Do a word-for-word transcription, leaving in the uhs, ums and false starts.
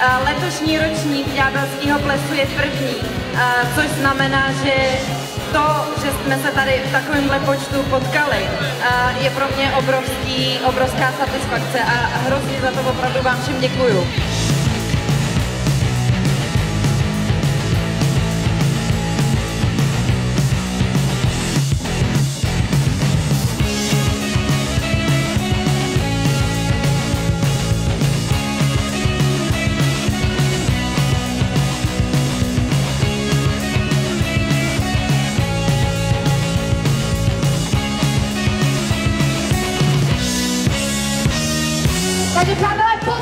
Letošní ročník Ďábelského plesu je první, což znamená, že to, že jsme se tady v takovémhle počtu potkali, je pro mě obrovský, obrovská satisfakce a hrozně za to opravdu vám všem děkuju. Takže přátelé,